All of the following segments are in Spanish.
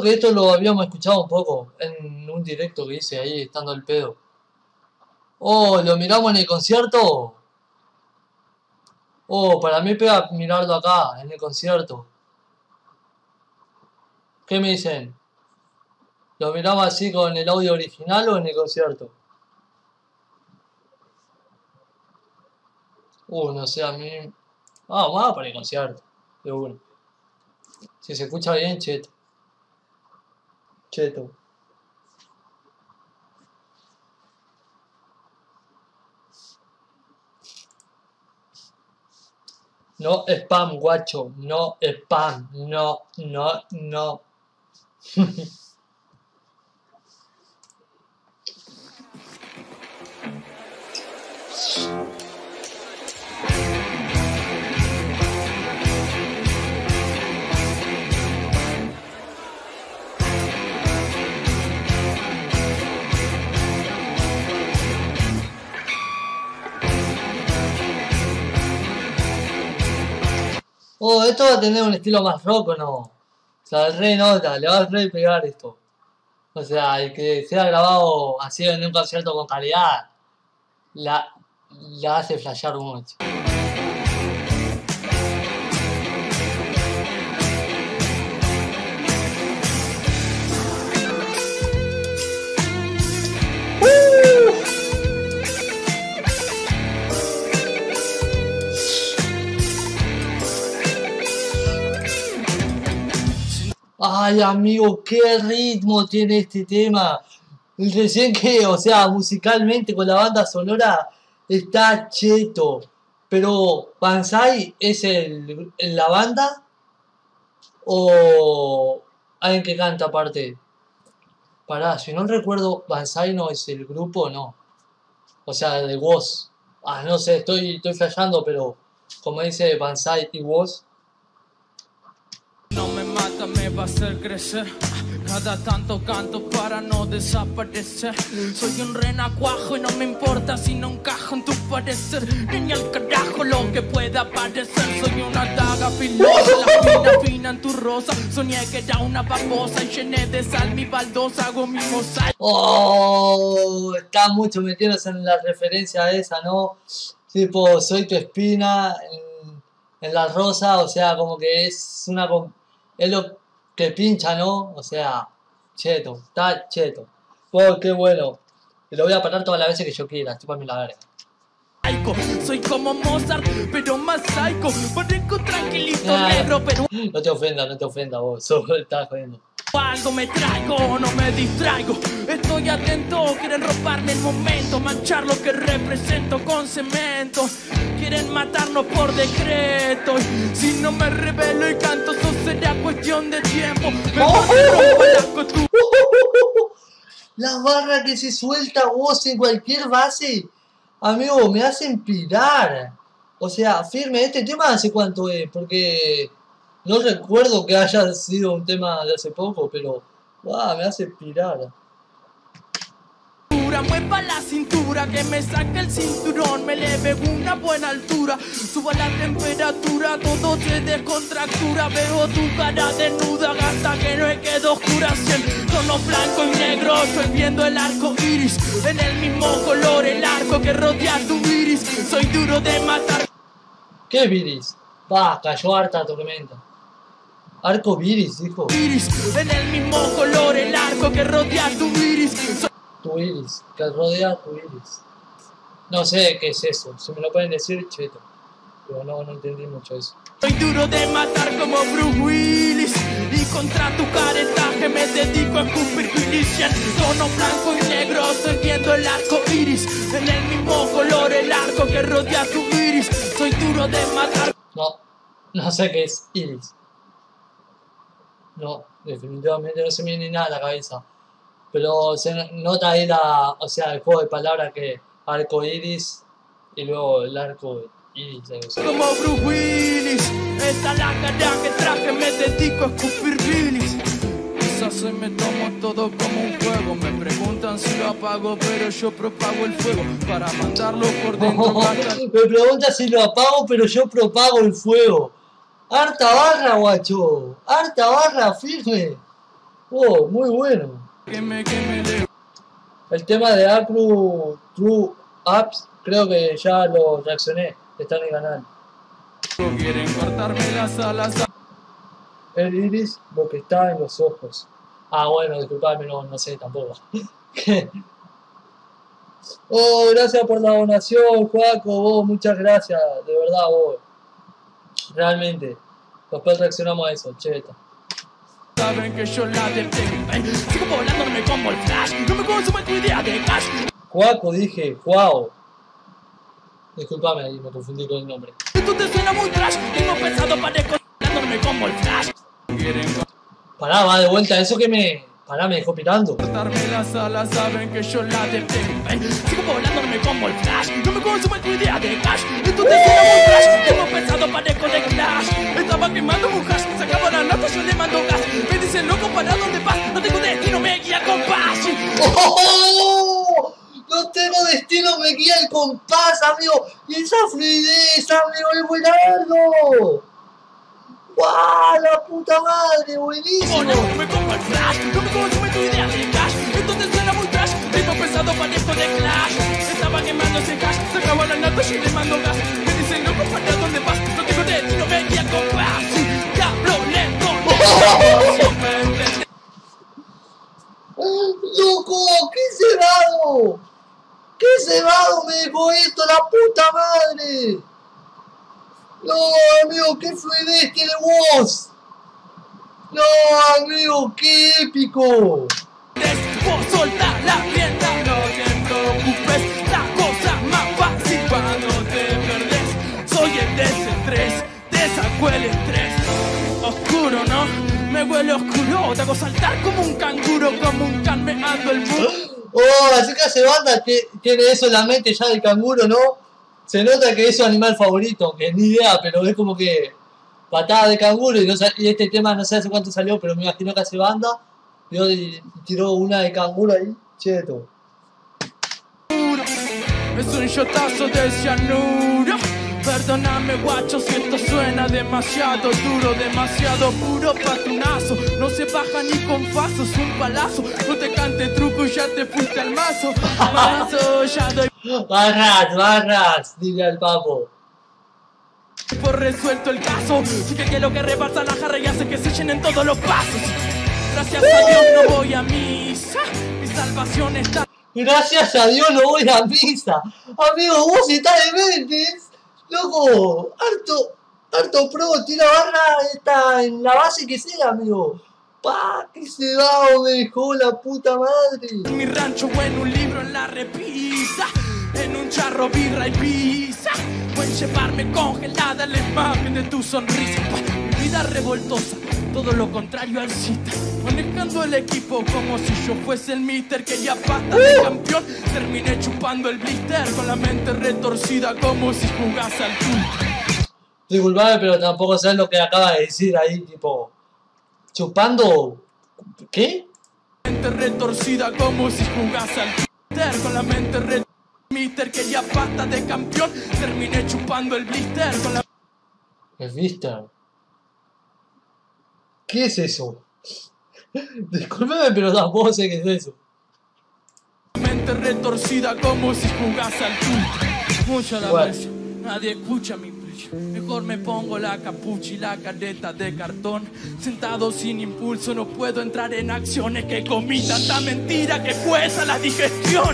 Creo que esto lo habíamos escuchado un poco en un directo que hice ahí, estando el pedo. Oh, ¿lo miramos en el concierto? Oh, para mí pega mirarlo acá, en el concierto. ¿Qué me dicen? ¿Lo miramos así con el audio original o en el concierto? No sé, a mí... Ah, vamos para el concierto. De uno. Si se escucha bien, cheto. Cheto. No spam, guacho. No spam. No, no, no. Oh, esto va a tener un estilo más rock, ¿o no? O sea, el re nota, le va a re pegar esto. O sea, el que sea grabado así en un concierto con calidad, la hace flashear mucho. Ay, amigo, qué ritmo tiene este tema. Recién que, o sea, musicalmente con la banda sonora está cheto. Pero, ¿Banzai es la banda? ¿O alguien que canta aparte? Pará, si no recuerdo, Banzai no es el grupo, no. O sea, de Woz. Ah, no sé, estoy flasheando, pero como dice Banzai y Woz. No me mata, me va a hacer crecer. Cada tanto canto para no desaparecer. Soy un renacuajo y no me importa si no encajo en tu parecer. Ni al carajo lo que pueda parecer. Soy una daga filosa, la fina en tu rosa. Soñé que era una babosa y llené de sal mi baldosa. Hago mi mosaico. Oh, está mucho metiéndose en la referencia esa, ¿no? Tipo, soy tu espina en la rosa, o sea, como que es es lo que pincha, ¿no? O sea, cheto, está cheto. Oh, qué bueno. Y lo voy a parar todas las veces que yo quiera, chúpame la verga. Soy como Mozart, pero más psycho. Parezco tranquilito, negro, pero no te ofendas vos, solo estás jodiendo. Algo me traigo, no me distraigo. Estoy atento, quieren robarme el momento, manchar lo que represento con cemento. Quieren matarnos por decreto. Y si no me revelo y canto, eso será cuestión de tiempo. Mejor me rompo las costumbres. La barra que se suelta vos en cualquier base, amigo, me hacen pirar. O sea, firme, este tema hace cuánto es, porque no recuerdo que haya sido un tema de hace poco, pero wow, me hace pirar. Mueva la cintura, que me saque el cinturón, me eleve una buena altura, suba la temperatura, todo se descontractura, veo tu cara desnuda hasta que no quedo oscura, tono blanco y negro, estoy viendo el arco iris, en el mismo color el arco que rodea tu iris, soy duro de matar. ¿Qué viris? Va, cayó harta tormenta. Arco viris, dijo. Iris, en el mismo color el arco que rodea tu iris. Tu iris, que rodea tu iris. No sé qué es eso, si me lo pueden decir, cheto. Pero no entendí mucho eso. Soy duro de matar como Bruce Willis. Y contra tu caretaje me dedico a escupir Christian. Tono blanco y negro, estoy viendo el arco iris. En el mismo color el arco que rodea tu iris. Soy duro de matar. No sé qué es iris. No, definitivamente no se me viene nada a la cabeza. Pero se nota ahí o sea, el juego de palabras que arco iris y luego el arco iris. Como Bruce Willis, esta es la cara que traje, me dedico a escupir bilis. Quizás se me tomo todo como un juego, me preguntan si lo apago, pero yo propago el fuego para mandarlo por dentro. Me preguntan si lo apago, pero yo propago el fuego. Harta barra, guacho, harta barra, firme. Oh, muy bueno. El tema de Acru True Apps, creo que ya lo reaccioné. Está en el canal. Quieren cortarme las alas. El iris, lo que está en los ojos. Ah, bueno, disculpadme, no sé tampoco. Oh, gracias por la donación, Juaco. Vos, muchas gracias. De verdad, vos. Realmente. Después reaccionamos a eso, cheta. Saben que yo la detengo. Sigo volando, no me como el flash. No me consume tu idea de cash. Juaco, dije, Juao. Disculpame ahí, me confundí con el nombre. Esto te suena muy trash. Tengo pensado para volando, no me como el flash. Pará, va de vuelta, eso que me... Pará, me dejó pirando. Cortarme las alas, saben que yo la detengo. Sigo volando, no me como el flash. No me consume tu idea de cash. Esto te suena muy trash. Tengo pensado para de clash. Estaba quemando un hash. Se acabó la nota, yo le mando gas. Me dicen loco, ¿para dónde vas? No tengo destino, me guía compás. ¡Oh! No tengo destino, me guía el compás, amigo. Y esa fluidez, amigo, es buenardo. ¡Guau! ¡La puta madre! ¡Buenísimo! No me como el flash, no me consume tu idea de cash. Entonces suena muy trash, tengo pensado para esto de clash. Estaba quemando ese hash, se acabó la nota y le mando gas. Me dicen loco, ¿para dónde vas? No tengo destino, me guía compás. Diablo lento, ¡Loco! ¡Qué cebado! ¡Qué cebado me dejó esto, la puta madre! No, amigo, qué fluidez tiene vos. No, amigo, qué épico. Vos solta la rienda, no te preocupes, la cosa más fácil cuando te perdés. Soy el desestrés, te saco el estrés. Oscuro, ¿no? Me huele oscuro, te hago saltar como un canguro, como un can meando el mundo. Oh, así que hace banda tiene eso en la mente ya del canguro, ¿no? Se nota que es su animal favorito, que ni idea, pero es como que patada de canguro y este tema no sé hace cuánto salió, pero me imagino que hace banda y tiró una de canguro ahí, cheto. Es un shotazo de cianuro. Perdóname guacho si esto suena demasiado duro, demasiado puro patunazo. No se baja ni con pasos, un palazo. No te cante truco y ya te fuiste al mazo. Mazo, ya doy Barras, dile al papo. por resuelto el caso. Sí que quiero que reparta la jarra y hace que se llenen todos los pasos. Gracias a Dios no voy a misa. Mi salvación está. Gracias a Dios no voy a misa. Amigo, vos estás dementes. Loco, harto pro, tira barra está en la base que sea, amigo. Pa, que se va o me dejó la puta madre. En mi rancho o en un libro en la repisa. En un charro birra y pizza. Pueden llevarme congelada la imagen de tu sonrisa. Mi vida revoltosa, todo lo contrario al cita. Manejando el equipo como si yo fuese el mister. Quería pata de campeón, terminé chupando el blister. Con la mente retorcida como si jugase al fútbol. Disculpame, pero tampoco sabes lo que acaba de decir ahí, tipo... Chupando... ¿Qué? Mente retorcida como si jugase al blister. Con la mente retorcida. Mister quería pata de campeón, terminé chupando el blister con la... El blister. ¿Qué es eso? Discúlpeme, pero tampoco sé qué es eso. Mente retorcida como si jugase al fútbol. Mucha la presión, nadie escucha mi presión. Mejor me pongo la capucha y la careta de cartón. Sentado sin impulso no puedo entrar en acciones. Que comí tanta mentira que cuesta la digestión.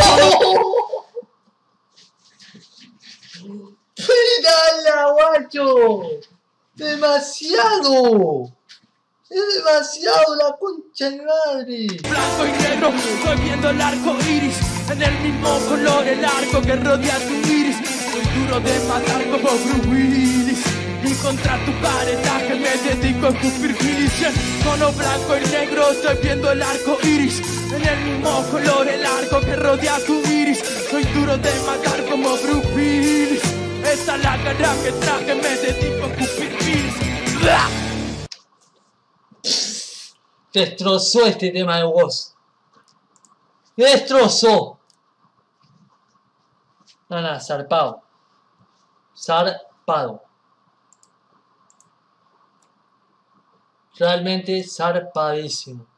¡Pégala, guacho! ¡Demasiado! ¡Es demasiado la concha de madre! Blanco y negro, estoy viendo el arco iris. En el mismo color el arco que rodea tu iris. Soy duro de matar como Bruce Willis. Y contra tu caretaje me dedico a escupir filis. Tono blanco y negro, estoy viendo el arco iris. En el mismo color el arco que rodea tu iris. Soy duro de matar como Bruce Willis. Esta es la cara que traje, me dedico a escupir filis. Destrozó este tema de voz. Destrozó. Nada, zarpado. Zarpado. Realmente zarpadísimo.